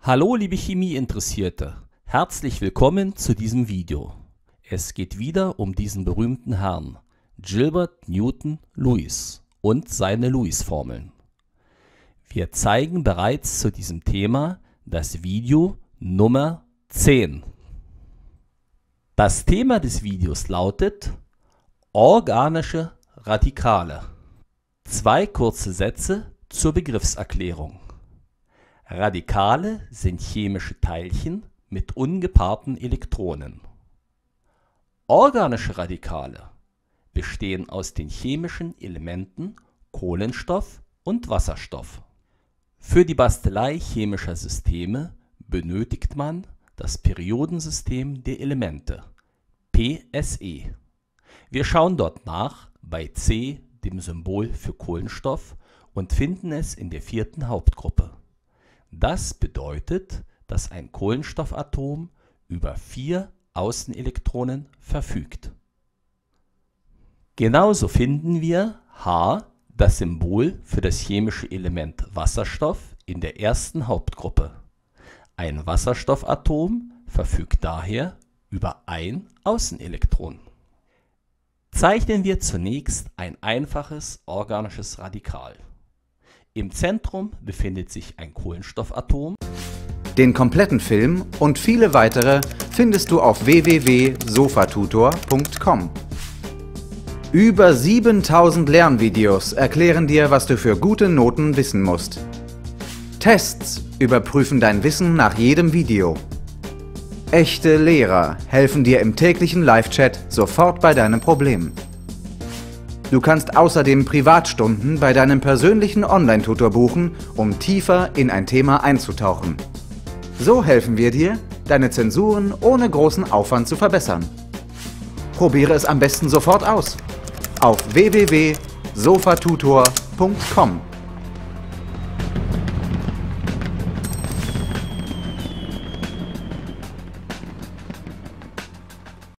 Hallo liebe Chemieinteressierte, herzlich willkommen zu diesem Video. Es geht wieder um diesen berühmten Herrn, Gilbert Newton Lewis und seine Lewis-Formeln. Wir zeigen bereits zu diesem Thema das Video Nummer 10. Das Thema des Videos lautet organische Radikale. Zwei kurze Sätze zur Begriffserklärung. Radikale sind chemische Teilchen mit ungepaarten Elektronen. Organische Radikale bestehen aus den chemischen Elementen Kohlenstoff und Wasserstoff. Für die Bastelei chemischer Systeme benötigt man das Periodensystem der Elemente, PSE. Wir schauen dort nach bei C, dem Symbol für Kohlenstoff, und finden es in der vierten Hauptgruppe. Das bedeutet, dass ein Kohlenstoffatom über 4 Außenelektronen verfügt. Genauso finden wir H, das Symbol für das chemische Element Wasserstoff, in der ersten Hauptgruppe. Ein Wasserstoffatom verfügt daher über ein Außenelektron. Zeichnen wir zunächst ein einfaches organisches Radikal. Im Zentrum befindet sich ein Kohlenstoffatom. Den kompletten Film und viele weitere findest du auf www.sofatutor.com. Über 7000 Lernvideos erklären dir, was du für gute Noten wissen musst. Tests überprüfen dein Wissen nach jedem Video. Echte Lehrer helfen dir im täglichen Live-Chat sofort bei deinem Problem. Du kannst außerdem Privatstunden bei deinem persönlichen Online-Tutor buchen, um tiefer in ein Thema einzutauchen. So helfen wir dir, deine Zensuren ohne großen Aufwand zu verbessern. Probiere es am besten sofort aus. Auf www.sofatutor.com